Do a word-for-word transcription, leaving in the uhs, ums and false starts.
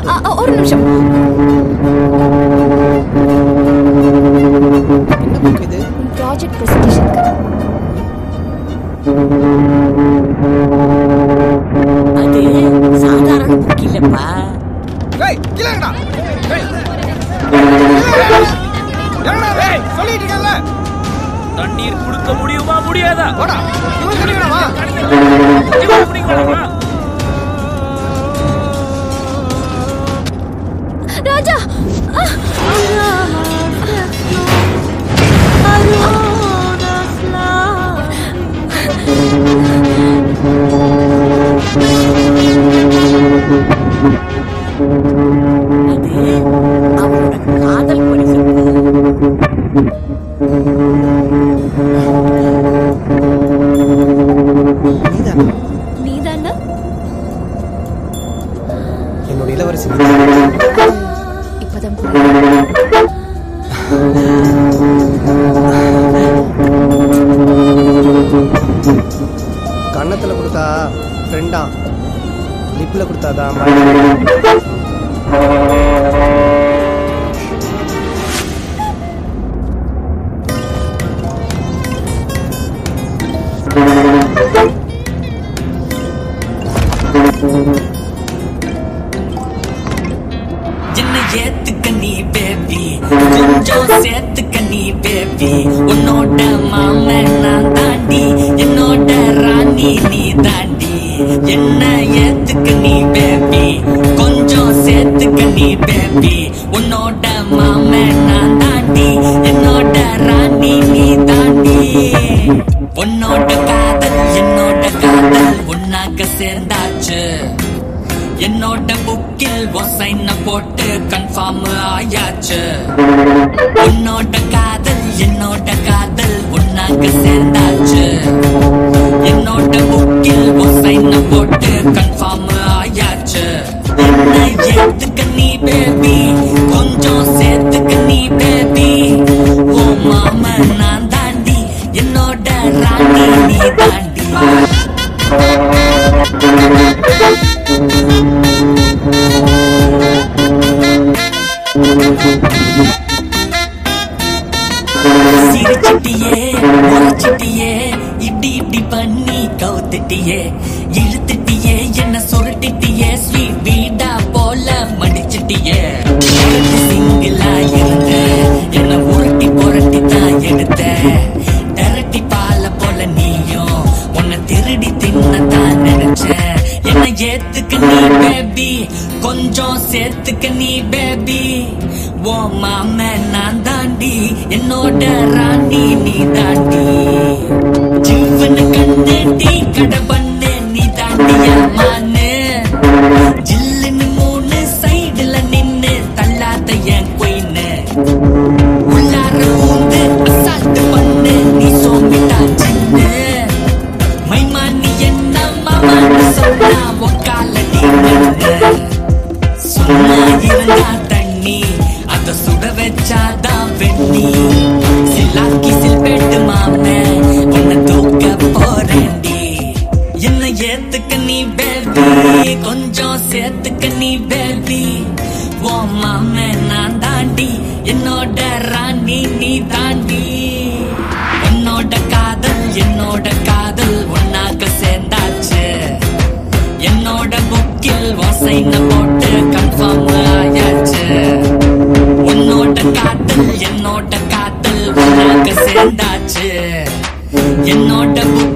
ஒரு நிமிஷம். என்ன புக் இது? ப்ராஜெக்ட் பிரசன்டேஷனுக்கு. அது சாதாரண புக் இல்லப்பா. ஏய் கிளங்கடா. ஏய் என்னடா ஏய் சொல்லிட்டு இருக்கல. தண்ணீர் குடுக்க முடியுமா முடியாதா? வாடா இவன் குடிங்கடா வா. இவன் குடிங்கடா வா. ராஜா அது அவரோட காதல் பரிசு. நீதானா? என்னோட இளவரசி இப்பதான் கன்னத்துல கொடுத்தா ஃப்ரெண்டா, லிப்ல கொடுத்தாதான் என்ன ஏத்துக்க நீ பேபி, கொஞ்சம் சேர்த்துக்க நீ பேபி. உன்னோட மாமன் நான் தாண்டி, என்னோட ராணி நீ தாண்டி. என்ன ஏத்துக்க நீ பேபி, கொஞ்சம் சேர்த்துக்க நீ பேபி. உன்னோட மாமன் நான் தாண்டி, என்னோட ராணி நீ தாண்டி. உன்னோட காதல் என்னோட காதல் ஒன்னாக சேர்ந்தாச்சு. என்னோட புக்கில் ஒசைன போட்டு கன்ஃபார்ம் ஆயாச்சு. உன்னோட காதல் என்னோட காதல் ஒன்னாக சேர்ந்தாச்சு. என்னோட புக்கில் ஒசைன போட்டு கன்ஃபார்ம் ஆயாச்சு. என்ன ஏத்துக்க நீ பேபி, கொஞ்சம் சேர்த்துக்க நீ பேபி. ஓ மாமா நான் தாண்டி, என்னோட ராணி நீ தாண்டி. சிரிச்சிட்டியே முறைச்சிட்டியே, இப்படி இப்படி பண்ணி கவுத்துட்டியே. இழுத்துட்டியே என்ன சுருட்டிட்டியே, ஸ்வீட் வீடா போல மடிச்சிட்டியே. சிங்கிளா இருந்த என்ன உருட்டி புரட்டி தான் எடுத்த. திரட்டி பால போல நீயும் உன்னை திருடி தின்னதான் நினைச்ச. என்ன ஏத்துக்க நீ பேபி, கொஞ்சம் சேர்த்துக்க நீ பேபி. ஓ மாம நான் தாண்டி, என்னோட ராணி நீ தாண்டி. ஜீவன கண்ணு டீ கடை பண்ணு நீ தாண்டியா மானு. ஜில்லுன்னு மூணு சைடுல நின்னு தள்ளாத என் கொயின்னு. உள்ளார பூந்து அசால்ட்டு பண்ணு நீ சோம்பிட்டா சின்ன. மைமா நீ என்ன மாமான்னு சொன்னா உக்கால நீ நின்னு. சும்மா இருந்தா தண்ணி, அத சுட வச்சாதான் வெண்ணி. சில்லாக்கி சில்பெட்டு மாம உன்னை தூக்க போறேன்டி. என்ன ஏத்துக்க நீ பேபி, கொஞ்சம் சேர்த்துக்க நீ பேபி. ஓ மாம நான் தாண்டி, என்னோட ராணி நீ தாண்டி. உன்னோட காதல் என்னோட காதல் ஒன்னாக சேர்ந்தாச்சு. என்னோட புக்கில் வசைன போட்டு கன்ஃபார்ம் ஆயாச்சு. உன்னோட காதல் என்னோட காதல் ஒன்னாக சேர்ந்தாச்சு. என்னோட புக்